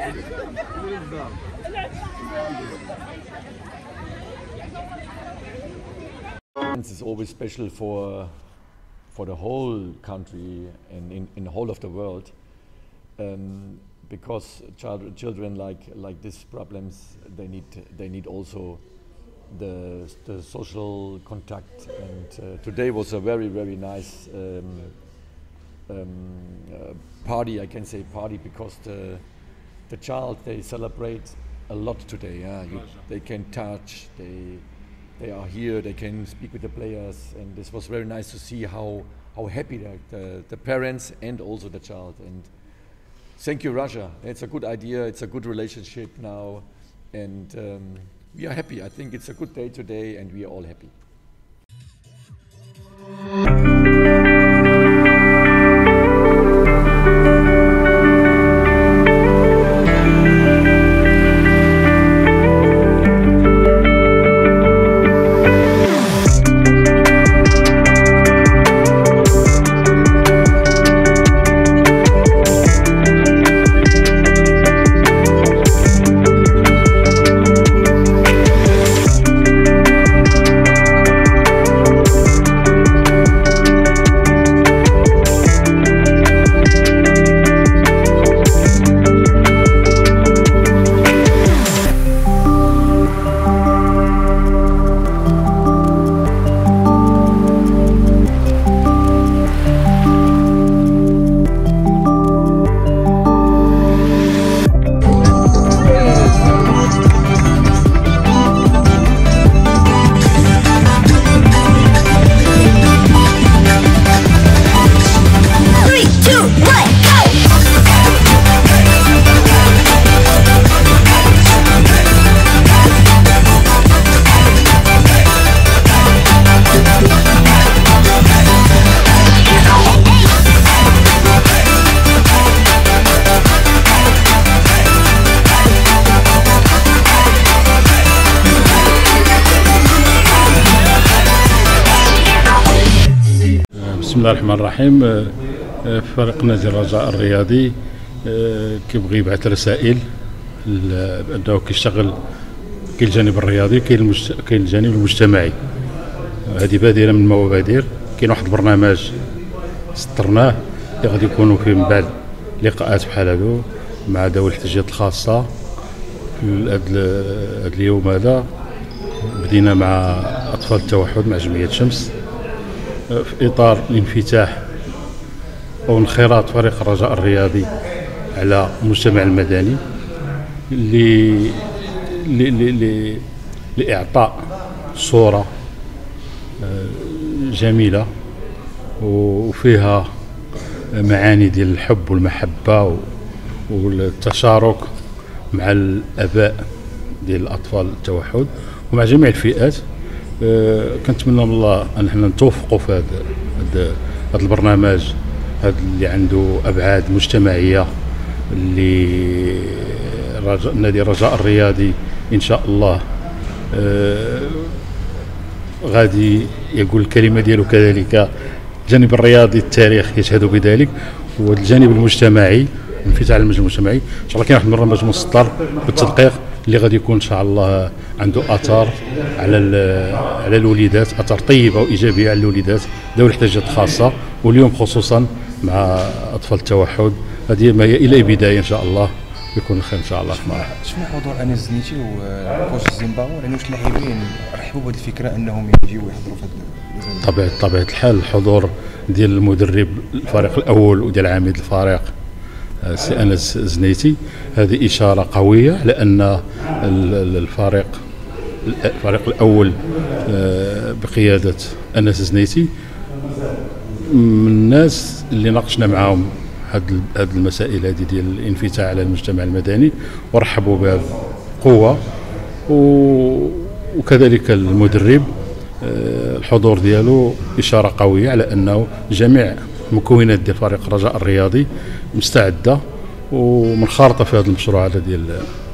It's always special for the whole country and in the whole of the world, because children like these problems, they need also the social contact. And today was a very nice party. I can say party because the child, they celebrate a lot today. Yeah, they can touch. They are here, they can speak with the players, and this was very nice to see how happy the parents and also the child. And thank you, Russia. It's a good idea, it's a good relationship now, and we are happy. I think it's a good day today, and we are all happy. بسم الله الرحمن الرحيم. فريق نادي الرجاء الرياضي كيبغي يبعث رسائل انه كيشتغل. كاين الجانب الرياضي، كاين الجانب المجتمعي. هذه بادره من المبادر. كاين واحد البرنامج سطرناه اللي غادي يكونوا فيه من بعد لقاءات بحال هادو مع ذوي الاحتياجات الخاصه. في هذا اليوم هذا بدينا مع اطفال التوحد مع جمعيه شمس في اطار الانفتاح او انخراط فريق الرجاء الرياضي على المجتمع المدني لاعطاء صوره جميله وفيها معاني ديال الحب والمحبه والتشارك مع الاباء ديال الاطفال التوحد ومع جميع الفئات. كنتمنى من الله ان احنا نتوفقوا في هذا البرنامج هذا اللي عنده ابعاد مجتمعيه، اللي نادي الرجاء الرياضي ان شاء الله غادي يقول الكلمه ديالو. كذلك الجانب الرياضي التاريخ يشهد بذلك، والجانب المجتمعي الانفتاح على المجال المجتمعي ان شاء الله. كاين واحد البرنامج مسطر بالتدقيق اللي غادي يكون ان شاء الله عنده اثار على الوليدات، اثار طيبه وايجابيه على الوليدات ذوي الاحتياجات الخاصه، واليوم خصوصا مع اطفال التوحد. هذه ما هي الى بدايه ان شاء الله يكون الخير ان شاء الله. شنو حضور انس الزنيتي وكوش زيمباو؟ لان واش اللاعبين رحبوا بهذه الفكره انهم يجيو يحضروا في هذا؟ طبيعه الحال الحضور ديال المدرب الفريق الاول وديال عميد الفريق سي انس الزنيتي هذه اشاره قويه على ان الفريق الاول بقياده انس الزنيتي من الناس اللي ناقشنا معاهم هذه المسائل هذه ديال الانفتاح على المجتمع المدني ورحبوا بها بقوه. وكذلك المدرب الحضور ديالو اشاره قويه على انه جميع المكونات ديال فريق الرجاء الرياضي مستعده ومنخرطه في هذا المشروع هذا ديال